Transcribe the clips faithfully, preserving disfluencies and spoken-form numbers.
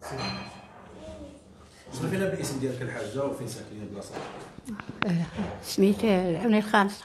شرفي لنا بالاسم ديالك الحاجه وفين ساكنين البلاصه؟ سميتي العوني الخامسه.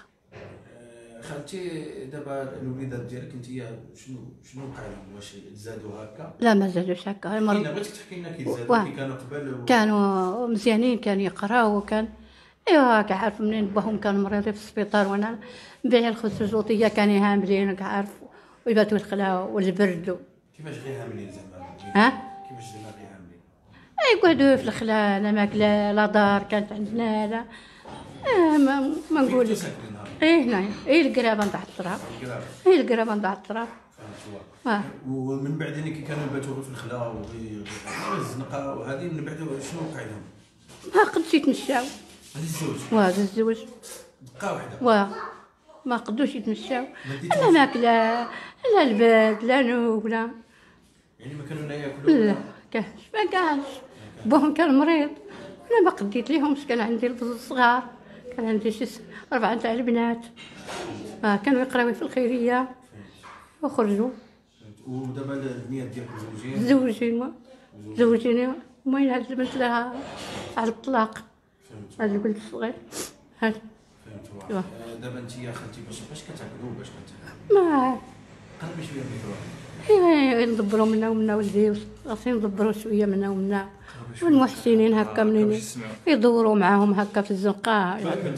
خالتي دابا الوليدات ديالك انت شنو شنو وقع لهم؟ واش تزادوا هكا؟ لا ما زادوش هكا. المرض بغيتك تحكي لنا كي تزادوا كي كانوا قبل و... كانوا مزيانين، كانوا يقراو وكان ايوا كاع عارف منين باهم كان مريض في السبيطار وانا نبيع الخبز الزوطيه كان هاملين كاع عارف ويباتوا الخلا والبرد. كيفاش غير هاملين زعما؟ ها كيفاش زعما غير هاملين؟ اي يقعدوا في الخلا لا ماكله لا دار كانت عندنا لا آه ما, ما نقول لك. ايه هنايا ايه القرابه نتاع التراب. ايه القرابه نتاع التراب. اه ومن بعد يعني كي كانوا يباتوا في الخلا وغير الزنقه وهذه من بعد شنو وقع لهم؟ ما قدش يتمشاو. هذا الزوج؟ واه هذا الزوج دقه واحده. واه ما قدوش يتمشاو لا ماكله لا البرد لا نوب لا. يعني ما كانوا لا ياكلوا؟ لا كانش ما كانش. بوهم كان مريض انا ما قديت ليهمش. كان عندي البنات الصغار، كان عندي شي اربعه تاع البنات آه كانوا يقراو في الخيريه وخرجوا. ودابا البنيات ديالكم زوجين؟ زوجين زوجين. المهم هاد البنت لها على الطلاق. هاد البنت الصغير هاد. فهمت. دابا انت يا خالتي باش باش كتاكلوا باش كتاكلوا؟ ما قربي شويه الميكرو. ايوا ندبروا منا ومنا ولدي خاصنا ندبروا شويه منا ومنا والمحسنين هكا منين يدوروا معاهم هكا في الزنقه.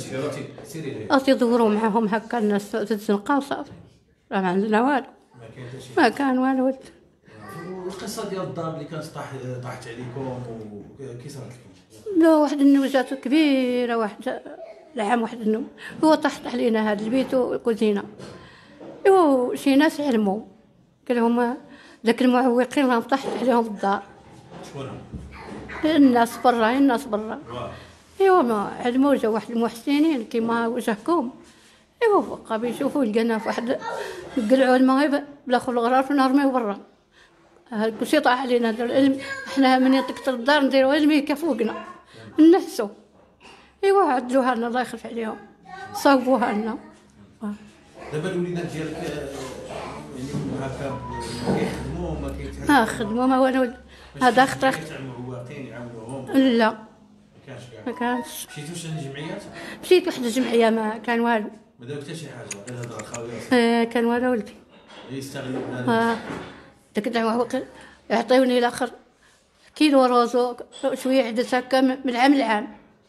اصي يدوروا معاهم هكا الناس في الزنقه وصافي راه ما عندنا والو. ما كان والو. والقصه ديال الدار اللي كانت طاح طاحت عليكم وكي صارت لكم؟ لا واحد النوجات كبيره واحد العام واحد النوم هو طاحت علينا هذا البيت والكوزينه. ايوا شي ناس علموا قال لهم ذاك المعوقين راهم طاحت عليهم الدار. شكون؟ الناس برا الناس برا. ايوا ما علموا جا واحد المحسنين كيما وجهكم. ايوا بقى بيشوفوا لقينا في واحد قلعوا الماء بالاخر الغرار ونرميو برا. كلشي طاح علينا هذا العلم. حنا من تكثر الدار نديرو علمي فوقنا نحسو. ايوا عدلوها لنا الله يخلف عليهم صاوبوها لنا. دابا الوليدات ديالك يعني هكا كيخدموا ما كيتعلموا؟ اه خدموا ما والو. هذا خطر معوقين يعاونوهم؟ لا ما كانش كاع. ما كانش. مشيتوا شي جمعيات؟ مشيت واحد الجمعيه ما كان والو. ما داو حتى شي حاجه غير هضره خاويه؟ آه كان والو ولدي يستغلوا بنادم. اه داك الدعوه يعطيوني الاخر كيلو روزو شويه عدس هكا من عام لعام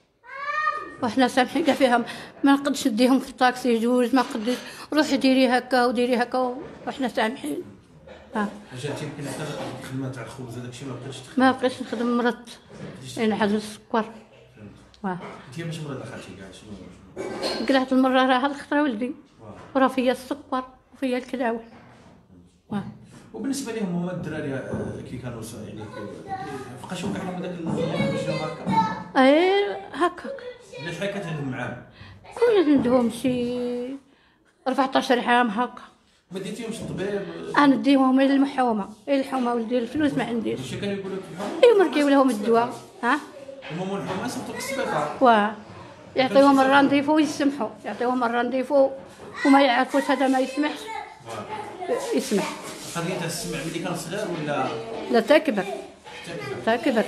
وحنا سامحين كاع فيها. ما نقدش نديهم في الطاكسي جوج ما قديش روحي ديري هكا وديري هكا وحنا سامحين. اه جات يمكن حتى الخدمه تاع الخبز هذاك الشيء ما بقيتش تخدم؟ ما بقيتش نخدم مرضت نعز السكر. واه انت باش مريضه خالتي كاع شنو؟ قلعت المره راه هاد الخطره ولدي وراه فيا السكر وفيا الكلاوي. واه وبالنسبه لهم هما الدراري كي كانوا يعني فقاش وقع لهم هذاك المرض شنو هكا؟ اي هكا. شحال كانت عندهم عام؟ كون عندهم شي أربعطاش عام هكا. ما ديتيهمش الطبيب؟ انا نديهم الى المحومه الى الحومه ولدي الفلوس ما عنديش. واش كانوا يقولوا لك الحومه؟ ايوا مركيو لهم الدواء. ها هما مول الحومه صوتوا في السبيطار. واه يعطيوهم الرانديفو ويسمحوا يعطيوهم الرانديفو وما يعرفوش هذا ما يسمحش يسمح. قضيه تاع السمع ملي كان صغير ولا؟ لا تا كبر. تا كبر.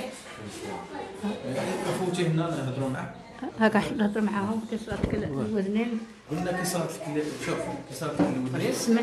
خوتي هنا نهضروا معاك؟ هكا نهضر معاهم كي صارت لك الودنين. قلنا كي صارت لك شوف كي صارت لك الودنين اسمع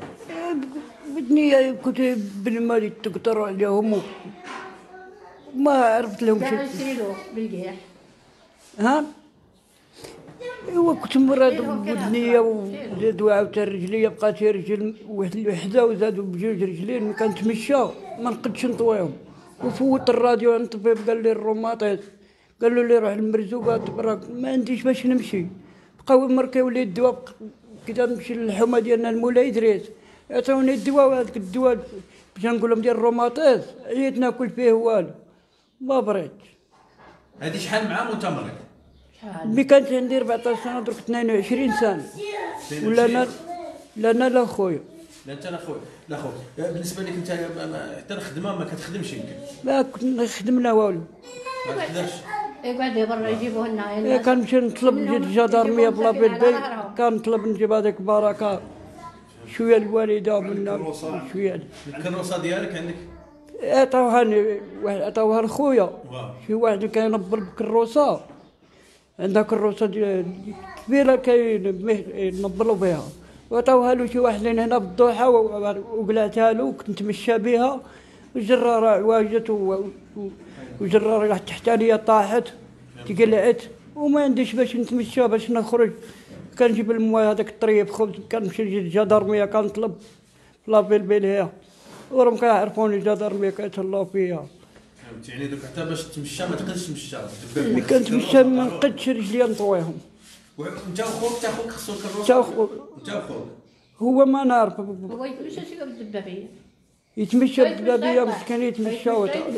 بدني كنت بن مالي تقطر عليهم ما عرفت لهم شيء. يسيلو بالقيح. ها ايوا كنت مريض بودنيا وزادوا عاوتاني رجليا بقات رجل واحد الوحده وزادوا بجوج رجلين ما كنتمشى ما نقدش نطويهم. وفوت الراديو عند الطبيب قال لي الروماتيز قالوا لي روح للمرزوقات براك ما عنديش باش نمشي. بقاو مركيو لي الدواء كدا نمشي للحومه ديالنا المولاي ادريس عطاوني الدواء وهذاك الدواء باش نقول لهم ديال الروماتيز عييت ناكل فيه والو ما بريتش. هذه شحال مع وانت مريض؟ ملي كانت عندي أربعطاش سنه درك اثنين وعشرين سنه. ولا انا لا انا لا خويا. لا انت لا خويا لا خويا. بالنسبه لك انت حتى الخدمه ما كتخدمش يمكن؟ ما كنت نخدم لا والو. ما تقدرش؟ يقعد برا يجيبوه لنا. كنمشي نطلب نجي الجدارميه بلا بالبي كنطلب نجيب هذيك بركه شويه الوالده منا شويه. الكروسه ديالك عندك؟ عطاوها واحد عطاوها لخويا شي واحد كينبر بكروسه عندها كروسه كبيره كينبروا بها وعطاوها له شي واحد هنا بالضحى وقلعتها له وكنت نتمشى بها والجراره عواجت وجراره تحتانيه طاحت تقلعت وما عنديش باش نتمشى باش نخرج كنجيب الماء هذاك الطريب خبز كنمشي للجدرميه كنطلب لابيل بيلها وراهم كيعرفوني الجدرميه كيتهلاو فيا. يعني دوك حتى باش تمشى ما تقدرش تمشى ملي كنتمشى ما نقدش رجلي نطويهم. وانت وخوك تا خوك خصو الكروسه؟ تا خوك. انت وخوك هو ما نعرف. هو يتمشى شي بالدبابيه. يتمشى بالدبابيه مسكين يتمشى وتعرف.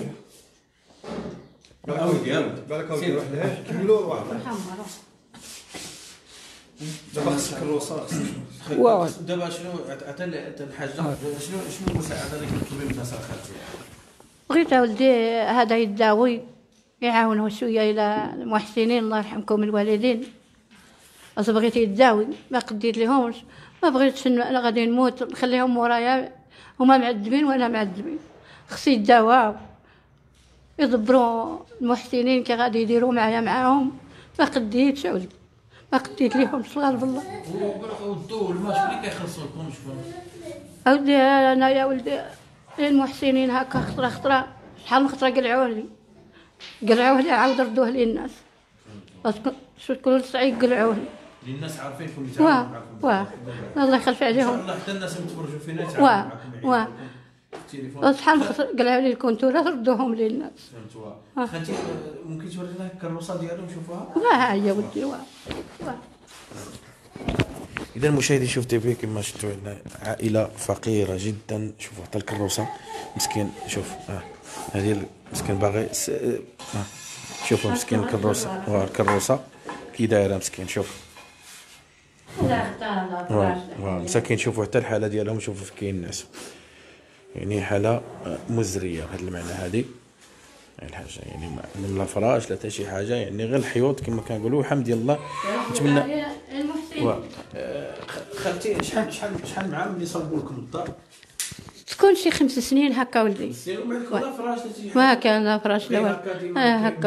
بالك ديالو بالك ودي واحد لهاش كملوا واحد دابا خصك الكروسه واو دابا شنو حتى الحاجه شنو شنو المساعده اللي كتطلبي من الناس خالتي؟ بغيت اولدي هذا يداوي يعاونوا شويه الى المحسنين الله يرحمكم الوالدين. اصا بغيت يداوي ما قديت لهمش ما بغيتش انا غادي نموت نخليهم ورايا هما معذبين وانا معذبين خصي يداواو يدبروا المحسنين كي غادي يديروا معايا معاهم ما قديتش اولدي ما قديت ليهم صغار بالله. والضوء والماء شكون اللي كيخلصوا لكم شكون؟ اولدي انا يا ولدي المحسنين هكا خطره خطره شحال من خطره قلعوه لي قلعوه لي عاود ردوه للناس شو كل سعيد قلعوه لي الناس عارفينكم يتعاونوا معكم واه الله يخلف عليهم الله حتى الناس اللي تفرجوا فينا يتعاونوا معكم واه واه شحال من خطره قلعوا لي الكونتورة ردوهم للناس. فهمتوا خالتي ممكن تورينا الكروسه ديالهم نشوفوها؟ واه هي ولدي واه واه. إذا المشاهدين شوف تي في كما شفتوا عندنا عائلة فقيرة جدا. شوفوا حتى الكروسة مسكين شوف اه هذه مسكين باغي س... اه شوفوا مسكين الكروسة واه الكروسة كي دايرة مسكين شوف واه مساكين. شوفوا حتى الحالة ديالهم شوفوا في كاين الناس يعني حالة مزرية بهذا المعنى هذه الحاجة يعني ما لا فراش لا حتى شي حاجة يعني غير الحيوط كما كنقولوا الحمد لله. نتمنى خالتي شحال شحال شحال مع ملي صلبوا لكم الدار؟ تكون شي خمس سنين هكا ولدي. لا فراش ما كان لا فراش لا والو هكا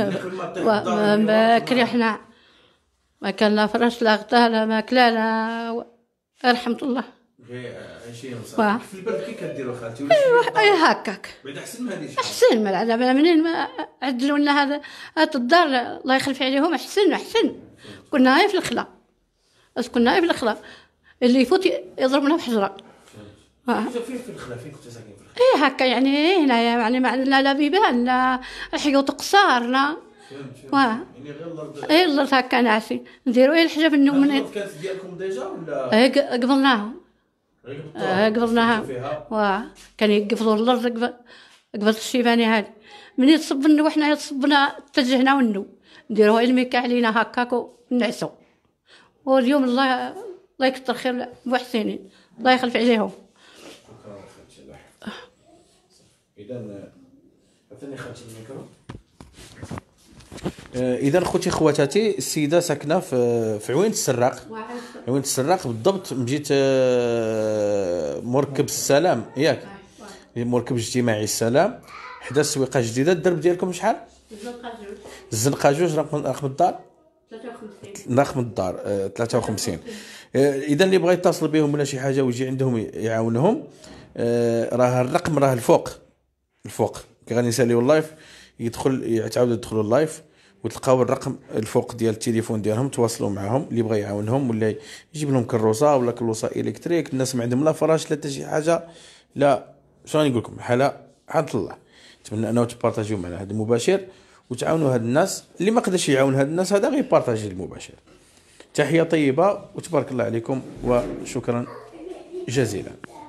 بكري حنا ما كان لا فراش لا غطا لا ماكله لا رحمة الله. عايشين صافي في البرد كي كديروا خالتي ولا اي هكاك بعد احسن ما هذيش احسن ما منين ما عدلوا لنا هذا هذا الدار الله يخلف عليهم احسن احسن. كنا غير في الخلا بس كنا غير في الخلا اللي يفوت يضربنا بحجره. اه فين في الخلا فين كنت ساكن في الخلا؟ اي هكا يعني هنايا يعني ما عندنا لا بيبان لا حيوط قصار لا واه يعني غير الارض اي الارض هكا ناعسين نديروا غير الحاجه في النوم من كانت ديالكم ديجا ولا اي قبلناهم اه قبلناها واه كان يقفلوا الارض قبل قبل الشيباني هذه منين تصبنا وحنا تصبنا اتجهنا ونو نديروا الميكا علينا هكاك ونعسوا. واليوم الله الله يكثر خير المحسنين الله يخلف عليهم. اذا عطيني خالتي الميكرو. اذا خوتي خواتاتي السيده ساكنه في في عوين السراق عوين السراق بالضبط مجيت مركب السلام ياك مركب اجتماعي السلام حدا السويقه الجديده. الدرب ديالكم شحال؟ الزنقه جوج رقم الدار رقم الدار ثلاثة وخمسين. اذا اللي بغى يتصل بهم ولا شي حاجه ويجي عندهم يعاونهم راه الرقم راه الفوق الفوق كي غادي نساليو اللايف يدخل يتعاودوا يدخلوا اللايف وتلقاو الرقم الفوق ديال التليفون ديالهم تواصلوا معهم اللي بغى يعاونهم ولا يجيب لهم كروسه ولا كروسه الكتريك. الناس ما عندهم لا فراش لا حتى شي حاجه لا شنو نقول لكم حاله عند الله. نتمنى انه تبارطاجيو معنا هذا المباشر وتعاونوا هاد الناس اللي ما قدرش يعاون هاد الناس هذا غير بارطاجي المباشر. تحيه طيبه وتبارك الله عليكم وشكرا جزيلا.